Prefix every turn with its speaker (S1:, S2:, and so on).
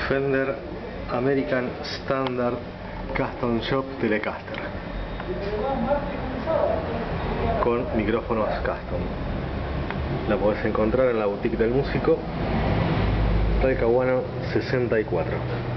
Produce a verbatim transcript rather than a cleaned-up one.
S1: Fender American Standard Custom Shop Telecaster con micrófonos custom. La podés encontrar en la boutique del músico, Talcahuano sesenta y cuatro.